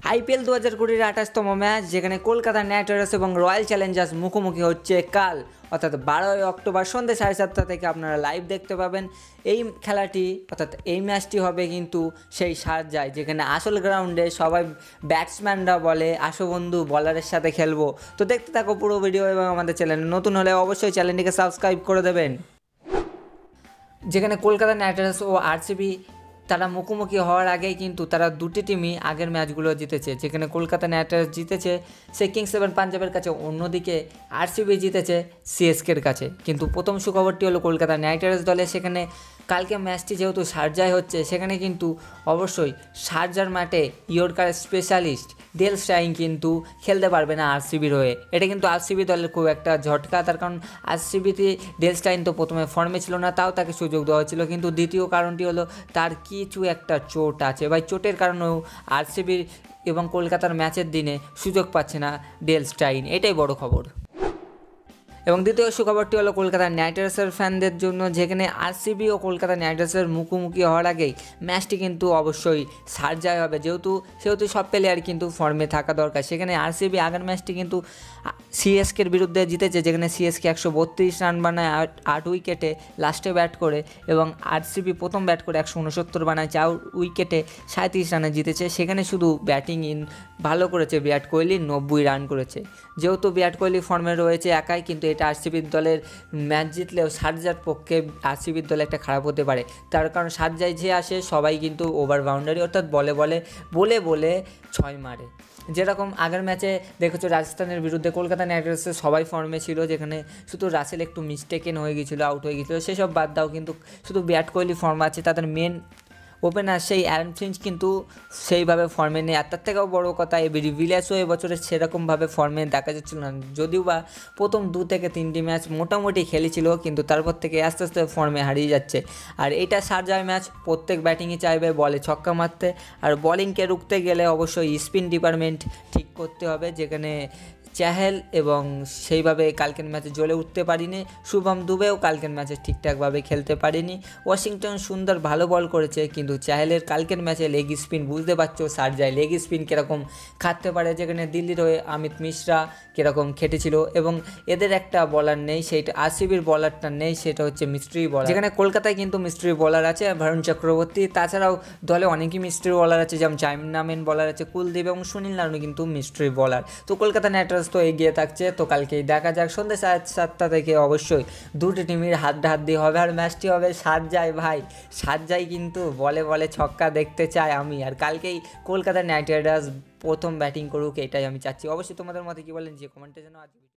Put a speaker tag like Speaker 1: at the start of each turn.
Speaker 1: IPL 2020-এর 28তম match, যেখানে Kolkata Knight Riders এবং রয়্যাল চ্যালেঞ্জার্স মুখোমুখি হচ্ছে কাল, অর্থাৎ 12ই অক্টোবর সন্ধ্যে 7:30 থেকে আপনারা লাইভ দেখতে পাবেন। এই খেলাটি অর্থাৎ এই ম্যাচটি হবে কিন্তু সেই শারজায়, যেখানে আসল গ্রাউন্ডে সবাই ব্যাটসম্যানরা বলে আসো বন্ধু বলারের সাথে খেলবো। তো দেখতে থাকো পুরো ভিডিও, এবং আমাদের চ্যানেলে নতুন হলে অবশ্যই চ্যানেলটিকে সাবস্ক্রাইব করে দেবেন। যেখানে কলকাতা নাইট রাইডার্স ও আরসিবি তারা মুখোমুখি হওয়ার আগেই কিন্তু তারা দুটি টিমই আগের ম্যাচগুলো জিতেছে। যেখানে কলকাতা নাইট রাইডার্স জিতেছে সে কিংস ইলেভেন পাঞ্জাবের কাছে, অন্যদিকে আরসিবি জিতেছে সিএসকের কাছে। কিন্তু প্রথম সুখবরটি হলো কলকাতা নাইট রাইডার্স দলে, সেখানে কালকে ম্যাচটি যেহেতু শারজায় হচ্ছে, সেখানে কিন্তু অবশ্যই শারজার মাঠে ইয়র্কার স্পেশালিস্ট ডেল স্টাইন কিন্তু খেলতে পারবে না আরসিবির হয়ে। এটা কিন্তু আরসিবি দলের খুব একটা ঝটকা, তার কারণ আরসিবিতে ডেল স্টাইন তো প্রথমে ফর্মে ছিল না, তাও তাকে সুযোগ দেওয়া হয়েছিল। কিন্তু দ্বিতীয় কারণটি হলো তার কিছু একটা চোট আছে, ভাই চোটের কারণেও আরসিবির এবং কলকাতার ম্যাচের দিনে সুযোগ পাচ্ছে না ডেল স্টাইন, এটাই বড় খবর। এবং দ্বিতীয় সুখবরটি হলো কলকাতা নাইট রাইডার্সের ফ্যানদের জন্য, যেখানে আরসিবি ও কলকাতা নাইট রাইডার্সের মুখোমুখি হওয়ার আগেই ম্যাচটি কিন্তু অবশ্যই শারজায় হবে, যেহেতু সব প্লেয়ার কিন্তু ফর্মে থাকা দরকার। সেখানে আরসিবি আগের ম্যাচটি কিন্তু সিএসকের বিরুদ্ধে জিতেছে, যেখানে সিএসকে 132 রান বানায় 8 উইকেটে লাস্টে ব্যাট করে, এবং আরসিবি প্রথম ব্যাট করে 169 বানায় 4 উইকেটে 37 রানে জিতেছে। সেখানে শুধু ব্যাটিং ভালো করেছে বিরাট কোহলি, 90 রান করেছে। যেহেতু বিরাট কোহলি ফর্মে রয়েছে একাই, কিন্তু এটা আরসিবির দলের ম্যাচ জিতলেও শারজার পক্ষে আরসিবির দলে একটা খারাপ হতে পারে। তার কারণ শারজায় যে আসে সবাই কিন্তু ওভার বাউন্ডারি অর্থাৎ বলে 6 মারে। যেরকম আগের ম্যাচে দেখেছো রাজস্থানের বিরুদ্ধে কলকাতা নাইট রাইডার্সের সবাই ফর্মে ছিল, যেখানে শুধু রাসেল একটু মিস্টেকেন হয়ে গিয়েছিলো, আউট হয়ে গিয়েছিলো, সেসব বাদ দাও, কিন্তু শুধু বিরাট কোহলি ফর্ম আছে। তাদের মেন ওপেনার সেই অ্যারন ফিঞ্চ কিন্তু সেইভাবে ফর্মে নেই। আর তার থেকেও বড়ো কথা, এবি ডিভিলিয়ার্সও এবছরে সেরকমভাবে ফর্মে দেখা যাচ্ছিল না, যদিও বা প্রথম 2 থেকে 3টি ম্যাচ মোটামুটি খেলেছিল, কিন্তু তারপর থেকে আস্তে আস্তে ফর্মে হারিয়ে যাচ্ছে। আর এটা শারজায় ম্যাচ, প্রত্যেক ব্যাটিংই চাইবে বলে ছক্কা মারতে, আর বোলিংকে রুখতে গেলে অবশ্যই স্পিন ডিপার্টমেন্ট ঠিক করতে হবে, যেখানে চাহেল এবং সেইভাবে কালকের ম্যাচে জ্বলে উঠতে পারিনি। শুভম দুবেও কালকের ম্যাচে ঠিকঠাকভাবে খেলতে পারেনি। ওয়াশিংটন সুন্দর ভালো বল করেছে, কিন্তু চাহেলের কালকের ম্যাচে লেগ স্পিন, বুঝতে পারছো শারজায় লেগ স্পিন কীরকম খাটতে পারে, যেখানে দিল্লির হয়ে অমিত মিশ্রা কীরকম খেটেছিল। এবং এদের একটা বলার নেই, সেইটা আরসিবির বলারটা নেই, সেটা হচ্ছে মিস্ট্রি বলার। যেখানে কলকাতায় কিন্তু মিস্ট্রি বলার আছে ভারুণ চক্রবর্তী, তাছাড়াও দলে অনেকই মিস্ট্রি বলার আছে, যেমন চাইনাম্যান বলার আছে কুলদীপ, এবং সুনীল নারায়ণ কিন্তু মিস্ট্রি বলার। তো কলকাতা নাইট রাইডার্স তো এগিয়ে থাকছে। তো কালকেই দেখা যাক সন্ধ্যে 7:30 থেকে অবশ্যই দুটি টিমের হাড্ডাহাড্ডি হবে, আর ম্যাচটি হবে শারজায়। ভাই শারজায় কিন্তু বলে ছক্কা দেখতে চাই আমি, আর কালকেই কলকাতা নাইট রাইডার্স প্রথম ব্যাটিং করুক, এটাই আমি চাচ্ছি। অবশ্যই তোমাদের মতে কী বলেন যে কমেন্টে যেন আজ